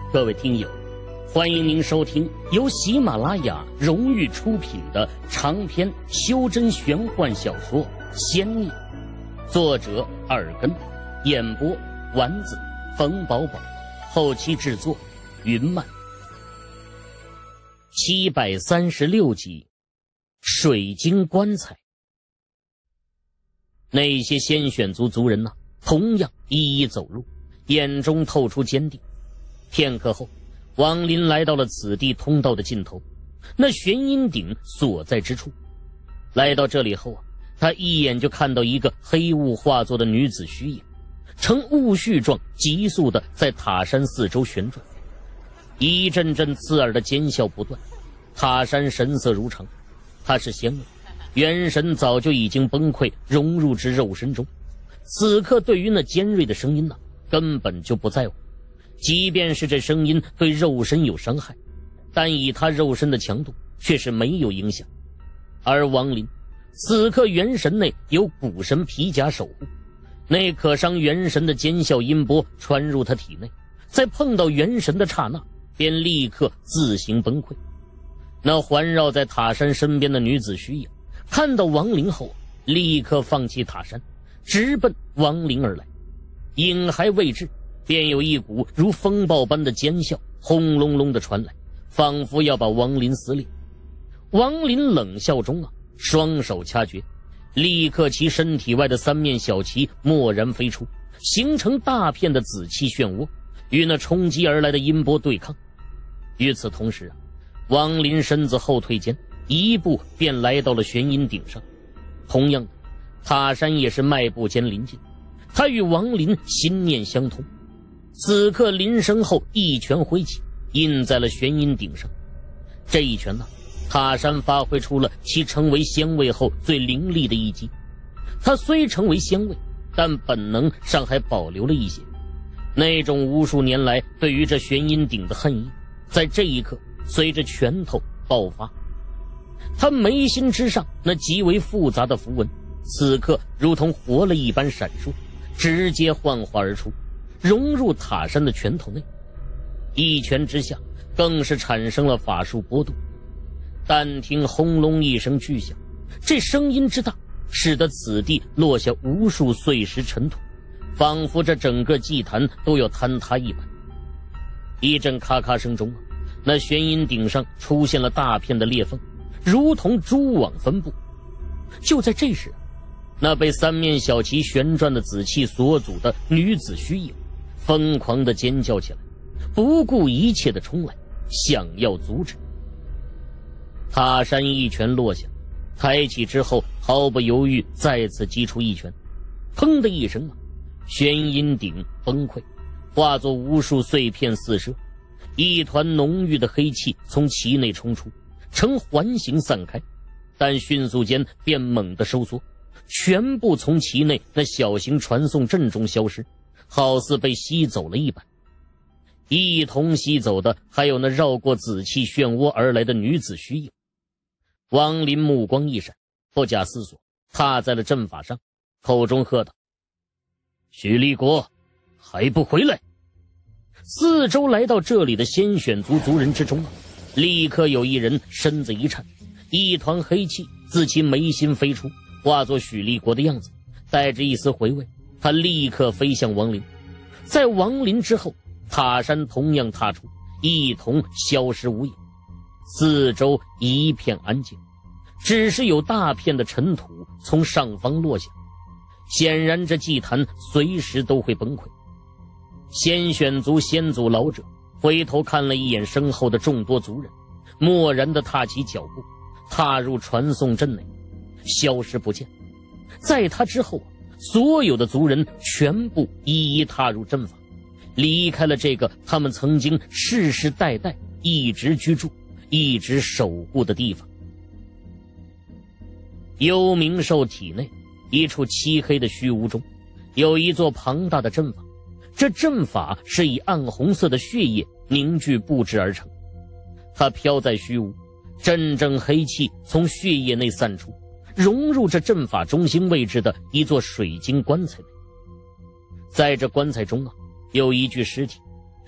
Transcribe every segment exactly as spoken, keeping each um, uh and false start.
各位听友，欢迎您收听由喜马拉雅荣誉出品的长篇修真玄幻小说《仙孽》，作者耳根，演播丸子、冯宝宝，后期制作云漫。七百三十六集，水晶棺材。那些先选族族人呢、啊，同样一一走入，眼中透出坚定。片刻后，王林来到了此地通道的尽头，那玄阴鼎所在之处。来到这里后啊，他一眼就看到一个黑雾化作的女子虚影，呈雾絮状急速的在塔山四周旋转，一阵阵刺耳的尖笑不断。塔山神色如常，他是仙位，元神早就已经崩溃融入至肉身中，此刻对于那尖锐的声音呢、啊，根本就不在乎。即便是这声音对肉身有伤害，但以他肉身的强度却是没有影响。而王林此刻元神内有古神皮甲守护，那可伤元神的尖啸音波传入他体内，在碰到元神的刹那便立刻自行崩溃。那环绕在塔山身边的女子虚影看到王林后立刻放弃塔山，直奔王林而来。影还未至，便有一股如风暴般的尖啸轰隆隆地传来，仿佛要把王林撕裂。王林冷笑中啊，双手掐诀，立刻其身体外的三面小旗蓦然飞出，形成大片的紫气漩涡，与那冲击而来的音波对抗。与此同时啊，王林身子后退间，一步便来到了玄阴顶上。同样的，塔山也是迈步间临近，他与王林心念相通。此刻林身后一拳挥起，印在了玄阴顶上。这一拳呢、啊，塔山发挥出了其成为仙位后最凌厉的一击。他虽成为仙位，但本能上还保留了一些那种无数年来对于这玄阴顶的恨意，在这一刻随着拳头爆发。他眉心之上那极为复杂的符文，此刻如同活了一般闪烁，直接幻化而出，融入塔山的拳头内。一拳之下更是产生了法术波动。但听轰隆一声巨响，这声音之大使得此地落下无数碎石尘土，仿佛这整个祭坛都要坍塌一般。一阵咔咔声中啊，那玄阴顶上出现了大片的裂缝，如同蛛网分布。就在这时，那被三面小旗旋转的紫气所阻的女子虚影疯狂地尖叫起来，不顾一切地冲来，想要阻止。塔山一拳落下，抬起之后毫不犹豫再次击出一拳。砰的一声啊，玄阴顶崩溃，化作无数碎片四射，一团浓郁的黑气从其内冲出，呈环形散开，但迅速间便猛地收缩，全部从其内那小型传送阵中消失，好似被吸走了一般。一同吸走的还有那绕过紫气漩涡而来的女子虚影。王林目光一闪，不假思索踏在了阵法上，口中喝道：许立国，还不回来！四周来到这里的先选族族人之中啊，立刻有一人身子一颤，一团黑气自其眉心飞出，化作许立国的样子，带着一丝回味，他立刻飞向王林。在王林之后，塔山同样踏出，一同消失无影。四周一片安静，只是有大片的尘土从上方落下，显然这祭坛随时都会崩溃。先选族先祖老者回头看了一眼身后的众多族人，蓦然地踏起脚步，踏入传送阵内，消失不见。在他之后，所有的族人全部一一踏入阵法，离开了这个他们曾经世世代代一直居住一直守护的地方。幽冥兽体内一处漆黑的虚无中，有一座庞大的阵法，这阵法是以暗红色的血液凝聚布置而成。它飘在虚无，阵阵黑气从血液内散出，融入这阵法中心位置的一座水晶棺材内。在这棺材中啊，有一具尸体，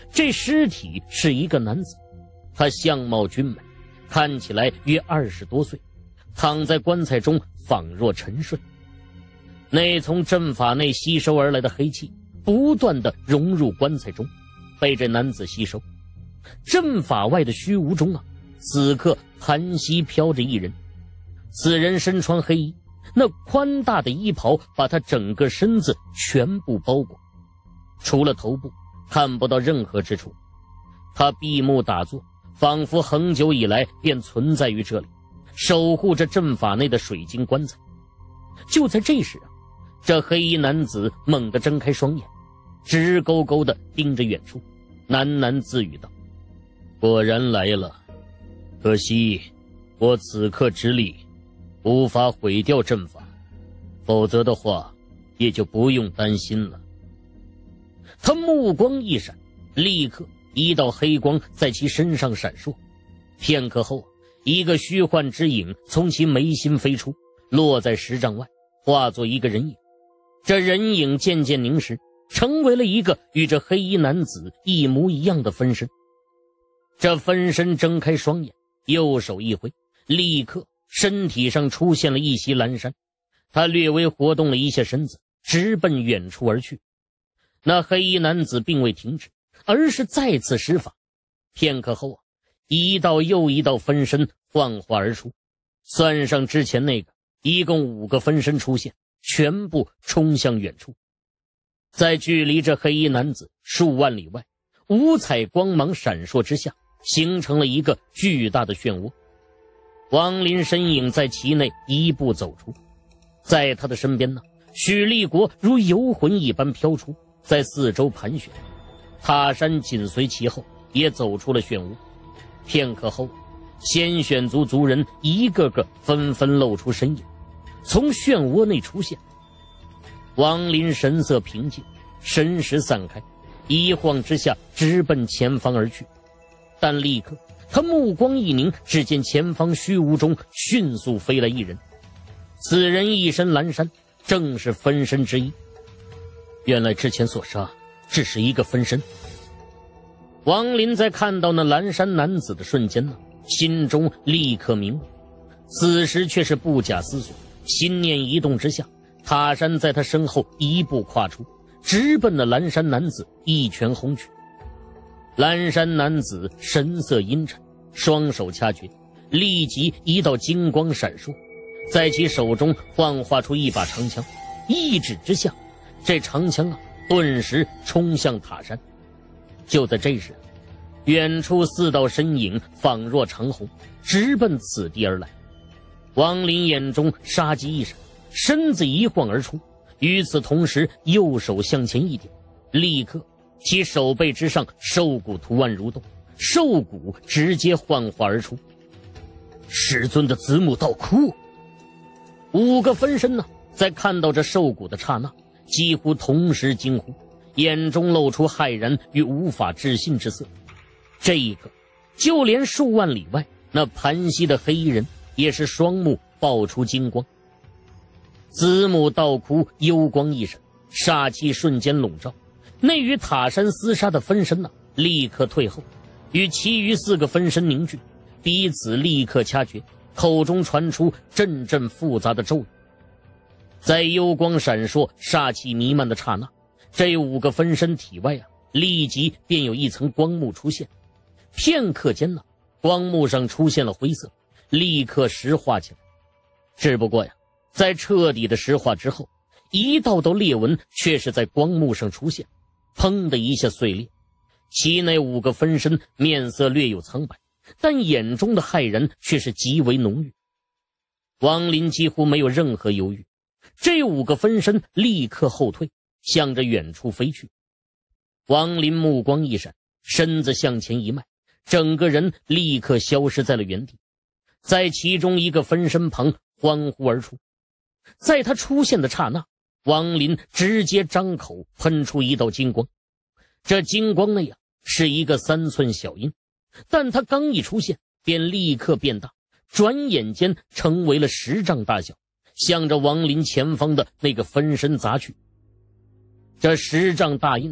这尸体是一个男子，他相貌俊美，看起来约二十多岁，躺在棺材中仿若沉睡。那从阵法内吸收而来的黑气不断地融入棺材中，被这男子吸收。阵法外的虚无中啊，此刻盘膝飘着一人。此人身穿黑衣，那宽大的衣袍把他整个身子全部包裹，除了头部看不到任何之处。他闭目打坐，仿佛很久以来便存在于这里，守护着阵法内的水晶棺材。就在这时啊，这黑衣男子猛地睁开双眼，直勾勾地盯着远处，喃喃自语道：果然来了，可惜我此刻之力无法毁掉阵法，否则的话也就不用担心了。他目光一闪，立刻一道黑光在其身上闪烁，片刻后，一个虚幻之影从其眉心飞出，落在十丈外，化作一个人影。这人影渐渐凝实，成为了一个与这黑衣男子一模一样的分身。这分身睁开双眼，右手一挥，立刻身体上出现了一袭蓝衫。他略微活动了一下身子，直奔远处而去。那黑衣男子并未停止，而是再次施法。片刻后啊，一道又一道分身幻化而出，算上之前那个，一共五个分身出现，全部冲向远处。在距离这黑衣男子数万里外，五彩光芒闪烁之下，形成了一个巨大的漩涡。王林身影在其内一步走出，在他的身边呢，许立国如游魂一般飘出，在四周盘旋。塔山紧随其后，也走出了漩涡。片刻后，先选族族人一个个纷纷露出身影，从漩涡内出现。王林神色平静，神识散开，一晃之下直奔前方而去。但立刻他目光一凝，只见前方虚无中迅速飞来一人。此人一身蓝衫，正是分身之一。原来之前所杀只是一个分身。王林在看到那蓝衫男子的瞬间呢，心中立刻明悟。此时却是不假思索，心念一动之下，塔山在他身后一步跨出，直奔那蓝衫男子一拳轰去。蓝衫男子神色阴沉，双手掐诀，立即一道金光闪烁，在其手中幻化出一把长枪，一指之下，这长枪啊顿时冲向塔山。就在这时，远处四道身影仿若长虹，直奔此地而来。王林眼中杀机一闪，身子一晃而出，与此同时右手向前一点，立刻其手背之上兽骨图案蠕动，兽骨直接幻化而出。师尊的子母道窟。五个分身呢，在看到这兽骨的刹那，几乎同时惊呼，眼中露出骇然与无法置信之色。这一刻，就连数万里外那盘膝的黑衣人也是双目爆出金光。子母道窟幽光一闪，煞气瞬间笼罩，那与塔山厮杀的分身呢，立刻退后，与其余四个分身凝聚，彼此立刻掐诀，口中传出阵阵复杂的咒语。在幽光闪烁、煞气弥漫的刹那，这五个分身体外啊，立即便有一层光幕出现。片刻间呢，光幕上出现了灰色，立刻石化起来。只不过呀，在彻底的石化之后，一道道裂纹却是在光幕上出现，砰的一下碎裂。其内五个分身面色略有苍白，但眼中的骇然却是极为浓郁。王林几乎没有任何犹豫，这五个分身立刻后退，向着远处飞去。王林目光一闪，身子向前一迈，整个人立刻消失在了原地，在其中一个分身旁欢呼而出。在他出现的刹那，王林直接张口喷出一道金光。这金光呢呀，是一个三寸小鹰，但他刚一出现，便立刻变大，转眼间成为了十丈大小，向着王林前方的那个分身砸去。这十丈大印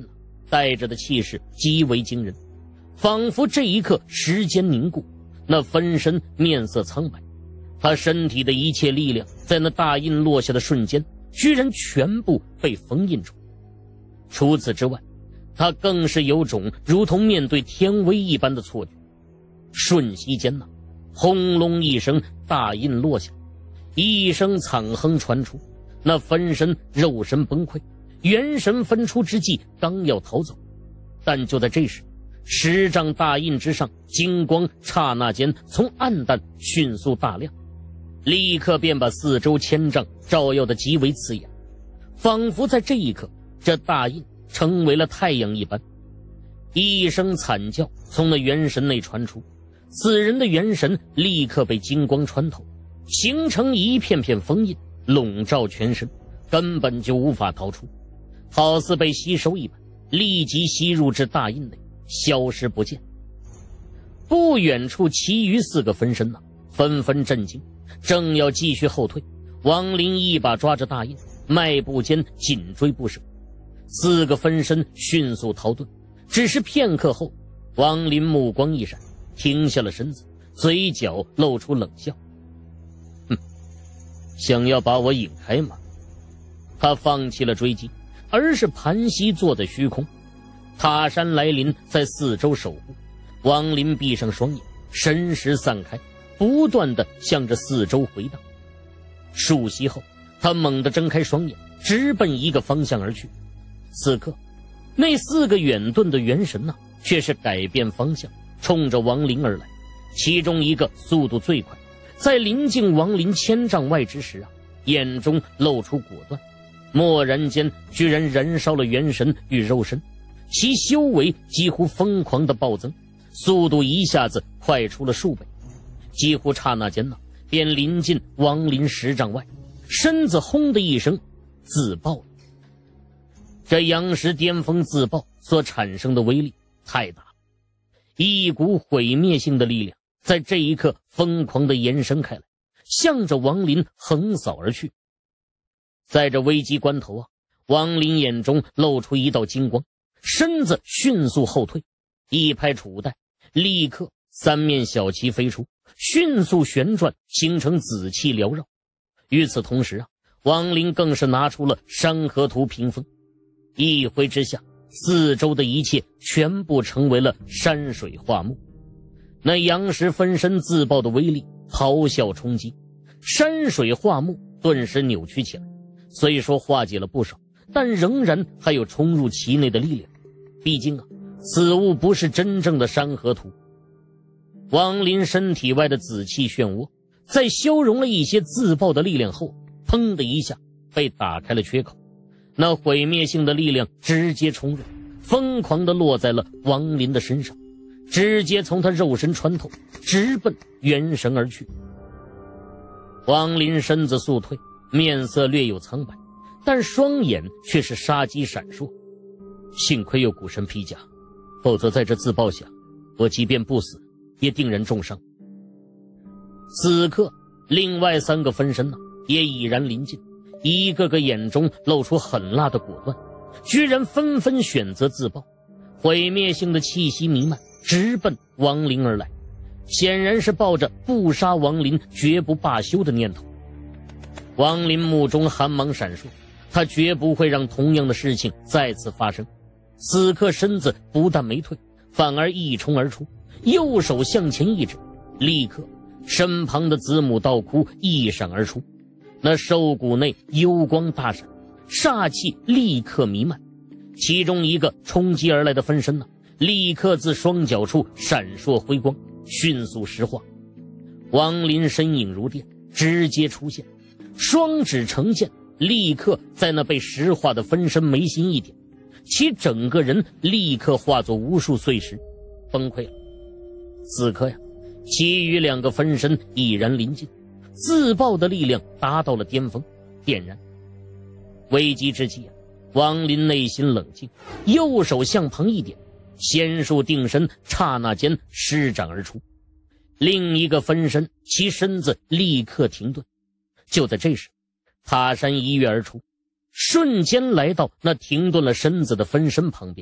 带着的气势极为惊人，仿佛这一刻时间凝固，那分身面色苍白，他身体的一切力量在那大印落下的瞬间居然全部被封印住。除此之外，他更是有种如同面对天威一般的错觉。瞬息间呢，轰隆一声，大印落下，一声惨哼传出，那分身肉身崩溃，元神分出之际刚要逃走，但就在这时，十丈大印之上金光刹那间从暗淡迅速大亮，立刻便把四周千丈照耀得极为刺眼，仿佛在这一刻，这大印成为了太阳一般。一声惨叫从那元神内传出，此人的元神立刻被金光穿透，形成一片片封印，笼罩全身，根本就无法逃出，好似被吸收一般，立即吸入至大印内，消失不见。不远处其余四个分身呢，纷纷震惊，正要继续后退，王林一把抓着大印，迈步间紧追不舍。四个分身迅速逃遁，只是片刻后，王林目光一闪，停下了身子，嘴角露出冷笑。哼，想要把我引开吗？他放弃了追击，而是盘膝坐在虚空。塔山来临在四周守护，王林闭上双眼，神识散开，不断地向着四周回荡。数息后，他猛地睁开双眼，直奔一个方向而去。此刻，那四个远遁的元神呢，却是改变方向，冲着王林而来。其中一个速度最快，在临近王林千丈外之时啊，眼中露出果断，蓦然间居然燃烧了元神与肉身，其修为几乎疯狂的暴增，速度一下子快出了数倍，几乎刹那间呢，便临近王林十丈外，身子轰的一声自爆了。这阳石巅峰自爆所产生的威力太大了，一股毁灭性的力量在这一刻疯狂地延伸开来，向着王林横扫而去。在这危机关头啊，王林眼中露出一道金光，身子迅速后退，一拍储物袋，立刻三面小旗飞出，迅速旋转，形成紫气缭绕。与此同时啊，王林更是拿出了山河图屏风，一挥之下，四周的一切全部成为了山水画木。那阳石分身自爆的威力咆哮冲击，山水画木顿时扭曲起来，虽说化解了不少，但仍然还有冲入其内的力量，毕竟啊，此物不是真正的山河图。王林身体外的紫气漩涡在消融了一些自爆的力量后，砰的一下被打开了缺口，那毁灭性的力量直接冲入，疯狂地落在了王林的身上，直接从他肉身穿透，直奔元神而去。王林身子速退，面色略有苍白，但双眼却是杀机闪烁。幸亏有古神披甲，否则在这自爆下，我即便不死，也定然重伤。此刻，另外三个分身呢，也已然临近，一个个眼中露出狠辣的果断，居然纷纷选择自爆，毁灭性的气息弥漫，直奔王林而来，显然是抱着不杀王林绝不罢休的念头。王林目中寒芒闪烁，他绝不会让同样的事情再次发生。此刻身子不但没退，反而一冲而出，右手向前一指，立刻身旁的子母道窟一闪而出，那兽骨内幽光大闪，煞气立刻弥漫。其中一个冲击而来的分身呢，立刻自双脚处闪烁辉光，迅速石化。王林身影如电，直接出现，双指成剑，立刻在那被石化的分身眉心一点，其整个人立刻化作无数碎石，崩溃了。此刻呀，其余两个分身已然临近，自爆的力量达到了巅峰，点燃。危机之际啊，王林内心冷静，右手向旁一点，仙术定身刹那间施展而出。另一个分身其身子立刻停顿，就在这时，塔山一跃而出，瞬间来到那停顿了身子的分身旁边，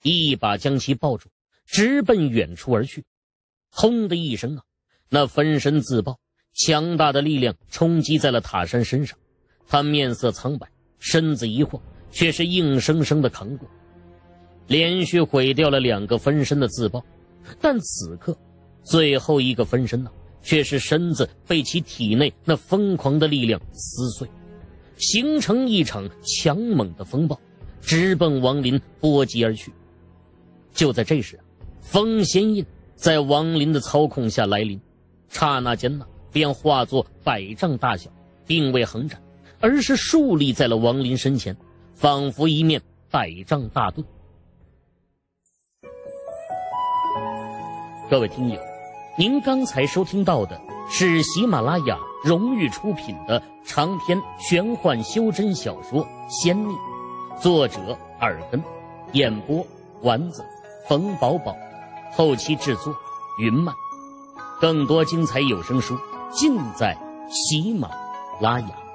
一把将其抱住，直奔远处而去。轰的一声啊，那分身自爆，强大的力量冲击在了塔山身上。他面色苍白，身子一晃，却是硬生生的扛过，连续毁掉了两个分身的自爆。但此刻最后一个分身呢、啊，却是身子被其体内那疯狂的力量撕碎，形成一场强猛的风暴，直奔王林波及而去。就在这时啊，风仙印在王林的操控下来临，刹那间呢，便化作百丈大小，并未横展，而是竖立在了王林身前，仿佛一面百丈大盾。各位听友，您刚才收听到的是喜马拉雅荣誉出品的长篇玄幻修真小说《仙逆》，作者耳根，演播丸子、冯宝宝，后期制作云漫。更多精彩有声书尽在喜马拉雅。